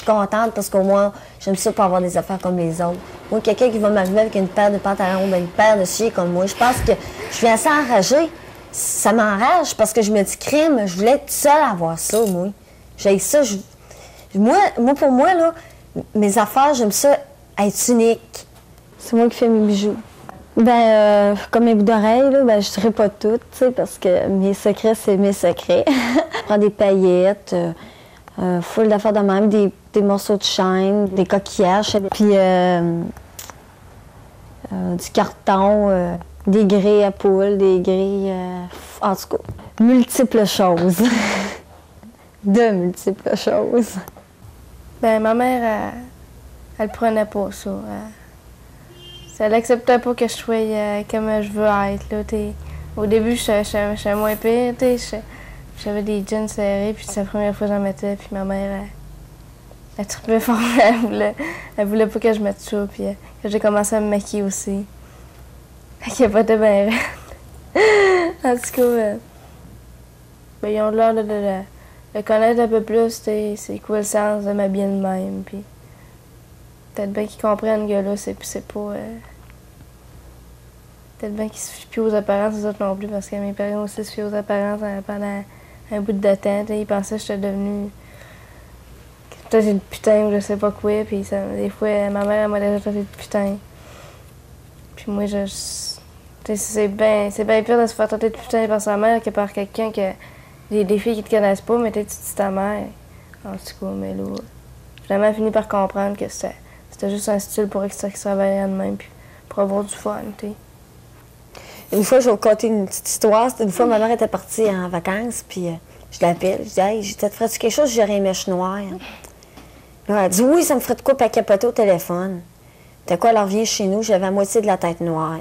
suis contente parce qu'au moins, j'aime ça pour avoir des affaires comme les autres. Moi, quelqu'un qui va m'arriver avec une paire de pantalons, une paire de chiens comme moi, je pense que je suis assez enragée. Ça m'enrage parce que je me dis, crime, je voulais être seule à avoir ça, moi. J'ai ça. Moi, pour moi, là, mes affaires, j'aime ça être unique. C'est moi qui fais mes bijoux. Comme mes bouts d'oreilles, là, je dirais pas toutes, tu sais, parce que mes secrets, c'est mes secrets. Je prends des paillettes, full d'affaires de même, des morceaux de chaîne, des coquillages, puis du carton, des grilles à poules, des grilles, en tout cas, multiples choses. De multiples choses. Ma mère, elle prenait pas ça. Elle n'acceptait pas que je sois comme je veux être. Là, au début, j'étais moins pire. J'avais des jeans serrés, puis c'est la première fois que j'en mettais. Puis ma mère, elle trippait fort. Elle voulait pas que je mette ça. Puis que j'ai commencé à me maquiller aussi. Elle capotait bien raide. En tout cas, ils ont l'air de connaître un peu plus c'est quoi le sens de m'habiller de même. Puis peut-être bien qu'ils comprennent que là, c'est pas... Peut-être bien qu'ils se fient plus aux apparences, les autres non plus, parce que mes parents aussi se fient aux apparences pendant un bout de temps. Ils pensaient que j'étais devenue peut-être une putain ou je sais pas quoi, puis des fois, ma mère m'a déjà traité de putain. Puis moi, c'est bien pire de se faire traiter de putain par sa mère que par quelqu'un que... Des filles qui te connaissent pas, mais tu dis ta mère. En tout cas, mais là, j'ai vraiment fini par comprendre que c'était juste un style pour extravagant de même, puis pour avoir du fun, tu sais. Une fois, je vais vous conter une petite histoire. Une fois, ma mère était partie en vacances, puis je l'appelle. Je dis, hey, te ferais-tu quelque chose? J'aurais une mèche noire. Là, elle dit, oui, ça me ferait de quoi, puis elle capotait au téléphone. T'as quoi, elle revient chez nous, j'avais la moitié de la tête noire.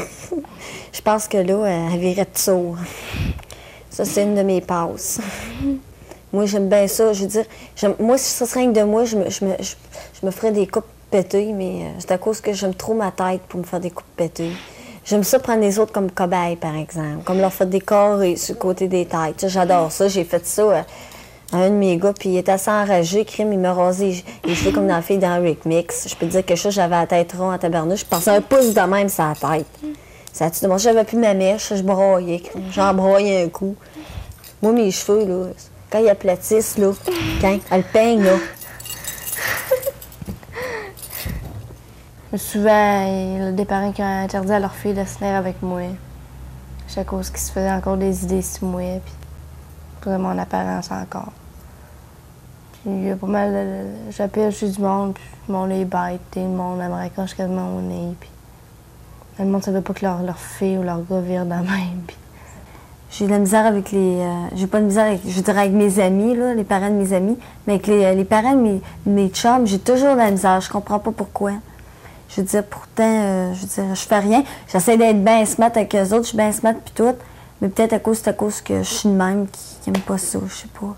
Je pense que là, elle virait de sourd. Ça, c'est une de mes passes. Moi, j'aime bien ça. Je veux dire, moi, si ça serait rien que de moi, je me ferais des coupes pétées, mais c'est à cause que j'aime trop ma tête pour me faire des coupes pétées. J'aime ça prendre les autres comme cobayes, par exemple, comme leur faire des carrés sur le côté des têtes. J'adore ça. J'ai fait ça à un de mes gars, puis il était assez enragé. Crime, il m'a rasé les cheveux comme dans la fille dans Rick Mix. Je peux te dire quelque chose, j'avais la tête ronde en tabarnouche. Je passais un pouce de même sur la tête. Ça tu demandes, j'avais plus ma mèche, je broyais. J'en broyais un coup. Moi, mes cheveux, là, quand ils aplatissent, là, quand elle peigne, là. Souvent, il y a des parents qui ont interdit à leur fille de se tenir avec moi. C'est à cause qu'ils se faisaient encore des idées sur moi, puis pour mon apparence encore. Puis il y a pas mal de... J'appelle chez du monde, puis le monde est bête, le monde me raccroche quasiment au nez, puis le monde savait pas que leur fille ou leur gars vire de même, puis... J'ai de la misère avec les... j'ai pas de misère, je dirais, avec mes amis, là, les parents de mes amis, mais avec les parents de mes chums, j'ai toujours de la misère. Je comprends pas pourquoi. Je veux dire, pourtant, je fais rien. J'essaie d'être bien smart avec eux autres, je suis bien smart puis tout, mais peut-être c'est à cause que je suis de même qui aime pas ça, je sais pas.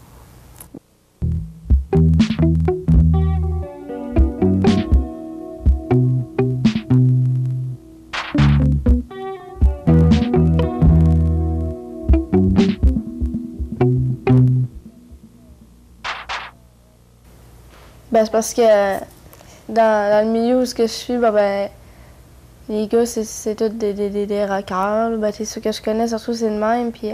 C'est parce que dans le milieu où je suis, les gars, c'est tous des rockers. C'est ceux que je connais, surtout c'est de même. Puis,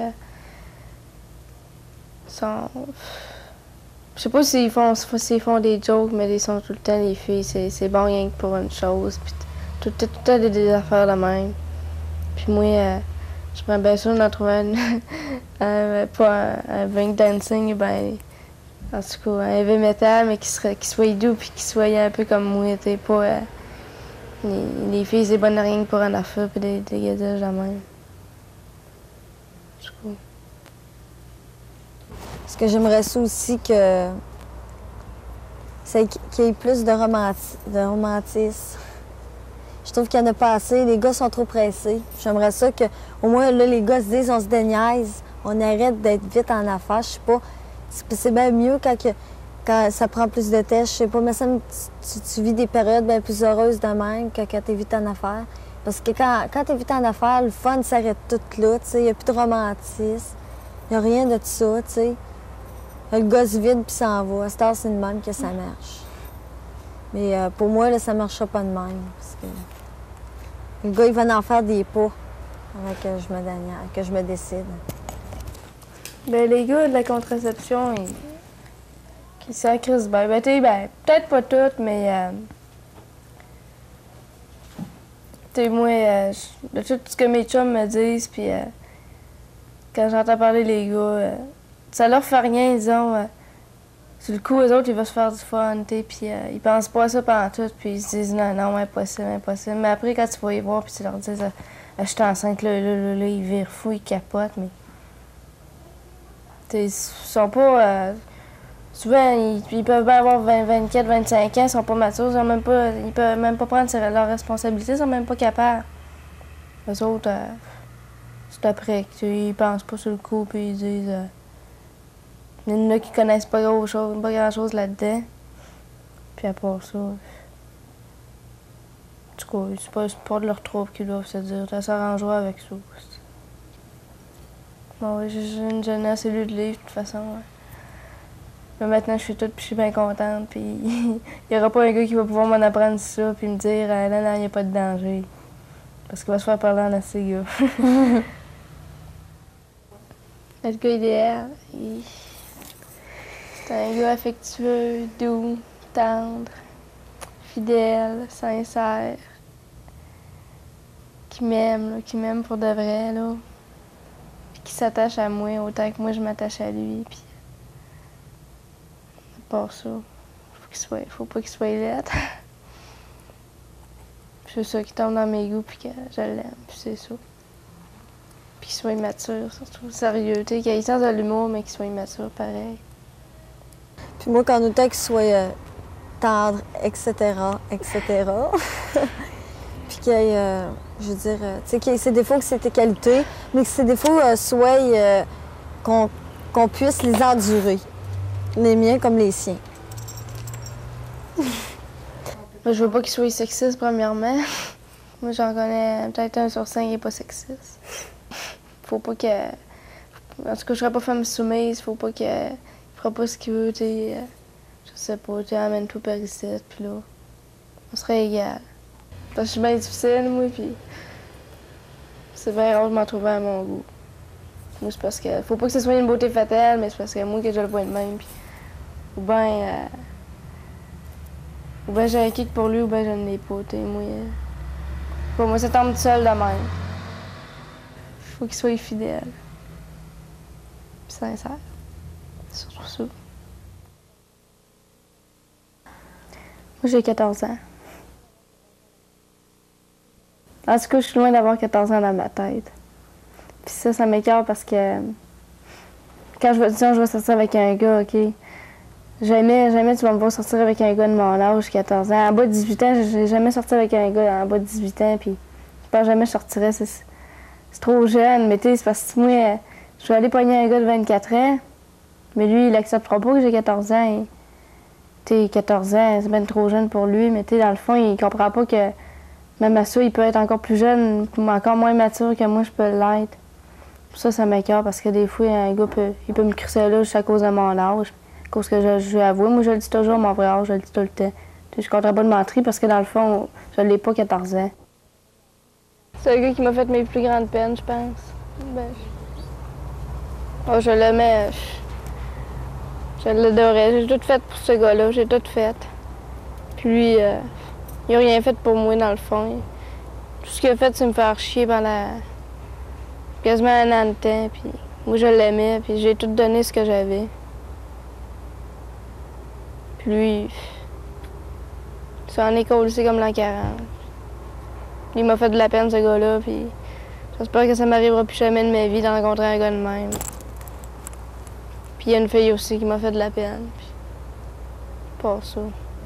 je sais pas s'ils font des jokes, mais ils sont tout le temps les filles. C'est bon rien que pour une chose. Puis tout le temps des affaires de même. Puis moi, je prends bien sûr d'en trouver pas un break dancing, en tout cas, un heavy metal, mais qui soit doux puis qui soit un peu comme moi, t'sais, pas... les filles, c'est bonne rien que pour un affaire puis des gadages de même. Du coup... Parce que j'aimerais ça aussi que... qu'il y ait plus de romantisme. Je trouve qu'il n'y en a pas assez. Les gars sont trop pressés. J'aimerais ça que, au moins, là, les gars se disent, on se déniaise, on arrête d'être vite en affaires, je sais pas. C'est bien mieux quand ça prend plus de tests, je sais pas, mais ça tu vis des périodes bien plus heureuses de même que quand t'es vite en affaires. Parce que quand t'es vite en affaires, le fun s'arrête tout là, tu sais, il n'y a plus de romantisme, il n'y a rien de ça, tu sais. Le gars se vide puis s'en va. À cette heure, c'est de même que ça marche. Mais pour moi, là, ça ne marchera pas de même. Parce que le gars, il va en faire des pas avant que je me décide. Ben, les gars de la contraception, ils sacrissent bien. Ben, peut-être pas toutes, mais... moi, de tout ce que mes chums me disent, puis quand j'entends parler les gars, ça leur fait rien, disons. Sur le coup, eux autres, ils vont se faire du fun, puis ils pensent pas à ça pendant tout, puis ils se disent non, impossible, impossible. Mais après, quand tu vas y voir, puis tu leur dis, je suis enceinte, là, ils virent fous, ils capotent, mais. Ils sont pas. Souvent, ils peuvent bien avoir 24, 25 ans, ils sont pas matures, ils peuvent même pas prendre leurs responsabilités, ils sont même pas capables. Eux autres, c'est après qu'ils pensent pas sur le coup, puis ils disent. Il y en a qui connaissent pas grand-chose là-dedans. Puis à part ça. En tout cas, c'est pas de leur trouble qu'ils doivent se dire. Ça s'arrangera avec ça. Bon, oui, j'ai une jeunesse élue de livre, de toute façon. Ouais. Là, maintenant, je suis toute, puis je suis bien contente. Puis il n'y aura pas un gars qui va pouvoir m'en apprendre ça, puis me dire, non, il n'y a pas de danger. Parce qu'il va se faire parler en assez, gars. Le gars idéal, c'est un gars affectueux, doux, tendre, fidèle, sincère, qui m'aime pour de vrai, là. Puis qui s'attache à moi autant que moi je m'attache à lui. Puis à part ça, faut pas qu'il soit laid. C'est ça qui tombe dans mes goûts, puis que je l'aime, puis c'est ça. Puis qu'il soit immature, surtout, sérieux, tu sais, qu'il ait le sens de l'humour, mais qu'il soit immature, pareil. Puis moi, quand autant qu'il soit tendre, etc., etc., puis qu'il y ait, je veux dire, tu sais, qu'il y ait ses défauts, que c'est tes qualités, mais que ces défauts soient qu'on puisse les endurer. Les miens comme les siens. Moi, je veux pas qu'il soit sexiste, premièrement. Moi, j'en connais peut-être 1 sur 5 qui n'est pas sexiste. Faut pas que... En tout cas, je serais pas femme soumise, faut pas que... Il fera pas ce qu'il veut, tu sais. Je sais pas, tu amènes tout par ici, puis là, on serait égal. Parce que je suis bien difficile, moi, puis c'est bien rare de m'en trouver à mon goût. Moi, c'est parce que... Faut pas que ce soit une beauté fatale, mais c'est parce que moi, que je le vois de même, puis... Ou bien j'ai un kick pour lui, ou bien je ne l'ai pas, tu sais, moi... Pour moi, ça tombe tout seul de même. Faut qu'il soit fidèle. Puis sincère. Surtout ça. Moi, j'ai 14 ans. En tout cas, je suis loin d'avoir 14 ans dans ma tête. Puis ça m'écoeure parce que... Quand je vais sortir avec un gars, OK? Jamais tu vas me voir sortir avec un gars de mon âge, 14 ans. En bas de 18 ans, j'ai jamais sorti avec un gars en bas de 18 ans, puis je pense jamais je sortirais. C'est trop jeune, mais tu sais, c'est parce que moi, je vais aller pogner un gars de 24 ans, mais lui, il acceptera pas que j'ai 14 ans. Tu sais, 14 ans, c'est bien trop jeune pour lui, mais tu sais, dans le fond, il comprend pas que même à ça, il peut être encore plus jeune, encore moins mature que moi, je peux l'être. Ça m'écoeure parce que des fois, un gars il peut me crisser là juste à cause de mon âge. À cause que je vais avouer. Moi, je le dis toujours, mon vrai âge, je le dis tout le temps. Je ne compterais pas de mentir parce que dans le fond, je l'ai pas 14 ans. C'est le gars qui m'a fait mes plus grandes peines, je pense. Ben, oh, je l'aimais. Je l'adorais. J'ai tout fait pour ce gars-là. J'ai tout fait. Puis lui, il n'a rien fait pour moi, dans le fond. Tout ce qu'il a fait, c'est me faire chier pendant quasiment 1 an de temps. Puis moi, je l'aimais. Puis j'ai tout donné ce que j'avais. Puis lui, c'est en école, c'est comme l'an 40. Il m'a fait de la peine, ce gars-là, puis j'espère que ça m'arrivera plus jamais de ma vie de rencontrer un gars de même. Puis il y a une fille aussi qui m'a fait de la peine, puis pas ça.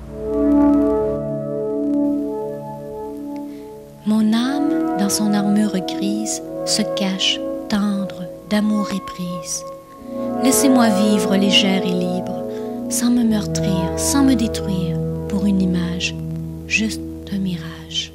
Mon âme, dans son armure grise, se cache, tendre, d'amour éprise. Laissez-moi vivre légère et libre, sans me meurtrir, sans me détruire, pour une image, juste un mirage.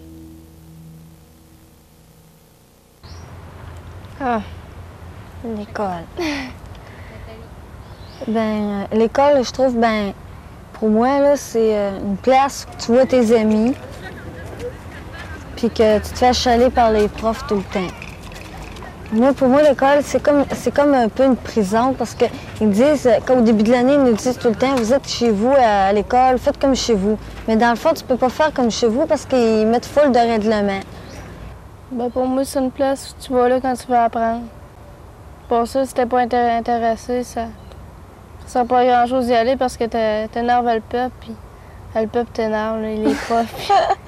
Ah, Nicole. Ben, l'école, je trouve, ben, pour moi, là, c'est une place où tu vois tes amis, puis que tu te fais achaler par les profs tout le temps. Pour moi, l'école, c'est comme un peu une prison parce qu'ils disent, au début de l'année, ils nous disent tout le temps, vous êtes chez vous à l'école, faites comme chez vous. Mais dans le fond, tu peux pas faire comme chez vous parce qu'ils mettent full de règlements. Ben, pour moi, c'est une place où tu vas là quand tu veux apprendre. Pour ça, si t'es pas intéressé, ça sert pas à grand-chose d'y aller parce que t'énerves le peuple, puis le peuple t'énerve, les profs.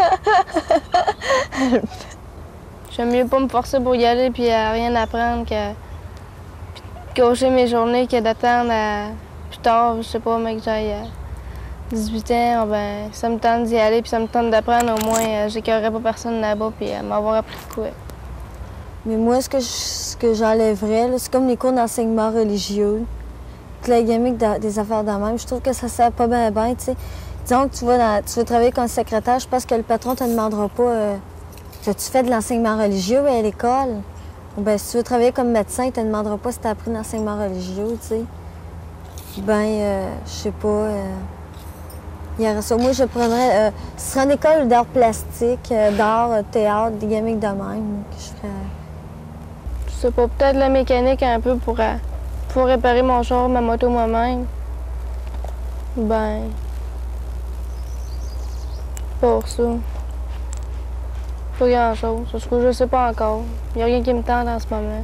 J'aime mieux pas me forcer pour y aller puis à rien apprendre que gaucher mes journées que d'attendre à plus tard, je sais pas, mec, que j'aille à 18 ans, ben ça me tente d'y aller puis ça me tente d'apprendre, au moins j'écœurerai pas personne là-bas puis m'avoir appris de quoi. Mais moi, ce que j'enlèverais, là, c'est comme les cours d'enseignement religieux, clégamique des affaires de même. Je trouve que ça sert pas bien, tu sais. Disons que tu veux travailler comme secrétaire, je pense que le patron te demandera pas as-tu fait de l'enseignement religieux à l'école? Ou bien, si tu veux travailler comme médecin, il te demandera pas si tu as appris de l'enseignement religieux, tu sais. Ben, je sais pas. Il y aurait ça. Moi, je prendrais. Ce serait une école d'art plastique, d'art, théâtre, des gamiques de même que je ferais. Je sais pas, peut-être la mécanique un peu pour réparer mon char, ma moto moi-même. Ben. Pour ça. Pas grand-chose. Je sais pas encore. Il n'y a rien qui me tente en ce moment.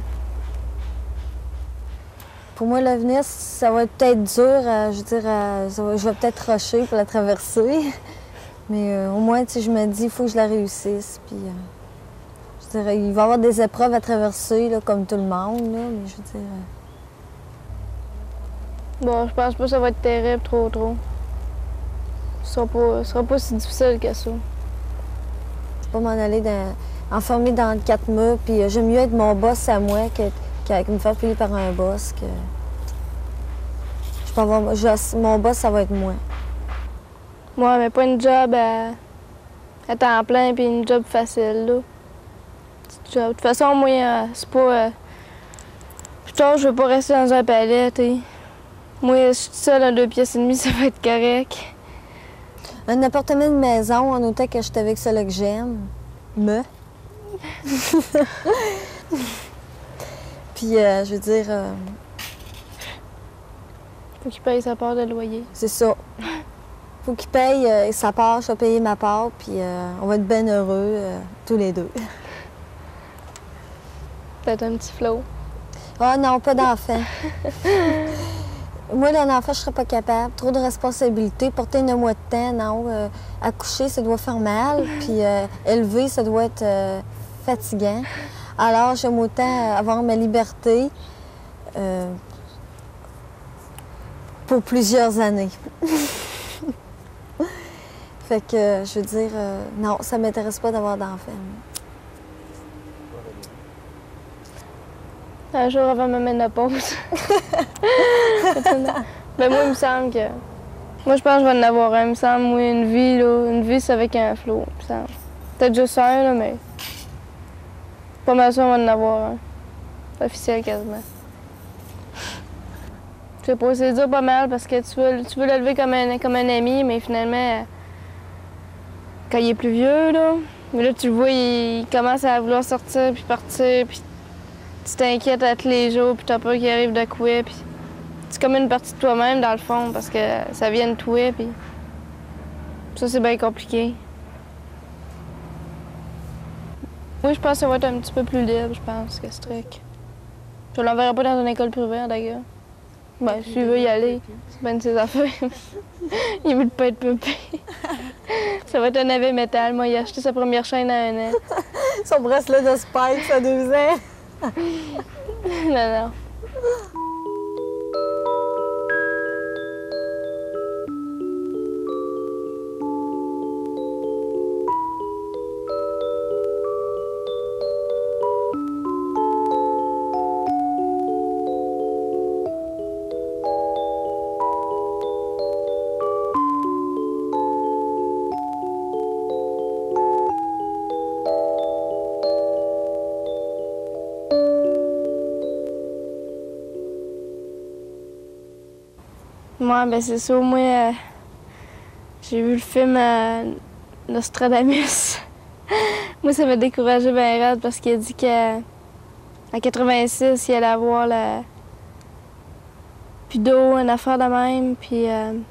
Pour moi, l'avenir, ça va être peut-être dur. Je veux dire, je vais peut-être rusher pour la traverser. Mais au moins, tu sais, je me dis, il faut que je la réussisse. Puis, je dirais, il va y avoir des épreuves à traverser, là, comme tout le monde, là, mais je veux dire... Bon, je pense pas que ça va être terrible, trop. Ce sera pas si difficile que ça. Pas m'en aller enfermer dans 4 murs, puis j'aime mieux être mon boss à moi que me faire payer par un boss. Que... Je peux avoir... mon boss, ça va être moi. Moi, mais pas une job à temps plein, puis une job facile, là. Petite job. De toute façon, moi, c'est pas... Plus tard, je veux pas rester dans un palais, t'sais. Moi, je suis seule à 2 pièces et demie, ça va être correct. Un appartement de maison, en autant que je suis avec celui que j'aime. Puis, je veux dire... Faut qu'il paye sa part de loyer. C'est ça. Faut qu'il paye sa part, je vais payer ma part, puis on va être bien heureux, tous les deux. Peut-être un petit flot. Ah non, pas d'enfant. Moi, un enfant, je serais pas capable. Trop de responsabilités. Porter 9 mois de temps, non. Accoucher, ça doit faire mal. Puis élever, ça doit être fatigant. Alors, j'aime autant avoir ma liberté pour plusieurs années. Fait que, je veux dire, non, ça m'intéresse pas d'avoir d'enfants. Un jour avant ma ménopause. Ben moi, il me semble que... Moi, je pense que je vais en avoir un. Il me semble, moi, une vie, là. Une vie, c'est avec un flot, il me semble. Peut-être juste un, là, mais... Pas mal sûr, on va en avoir un. C'est officiel, quasiment. Je sais pas, c'est dur pas mal parce que tu veux l'élever comme un ami, mais finalement, quand il est plus vieux, là... Mais là, tu le vois, il commence à vouloir sortir puis partir, puis... Tu t'inquiètes à tous les jours, puis t'as peur qu'il arrive de quoi, puis c'est comme une partie de toi-même, dans le fond, parce que ça vient de toi, puis ça, c'est bien compliqué. Oui, je pense que ça va être un petit peu plus libre, je pense, que ce truc. Je l'enverrai pas dans une école privée, d'ailleurs. Ben, s'il veut y aller, c'est bien de ses affaires. Il veut pas être pupé. Ça va être un navet métal. Moi, il a acheté sa première chaîne à 1 an. Son bracelet de Spike, ça 2 ans. Non. Moi, ben c'est ça. Moi, j'ai vu le film Nostradamus. Moi, ça m'a découragé bien raide parce qu'il a dit qu'en 86, il allait avoir plus d'eau, une affaire de même. Puis,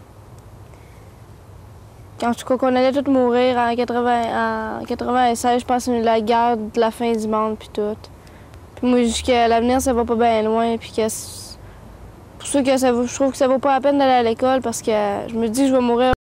en tout cas, qu'on allait tous mourir en 96, je pense que c'est la guerre de la fin du monde, puis tout. Puis moi, je dis que l'avenir, ça va pas bien loin, puis que pour ça que je trouve que ça vaut pas la peine d'aller à l'école parce que je me dis que je vais mourir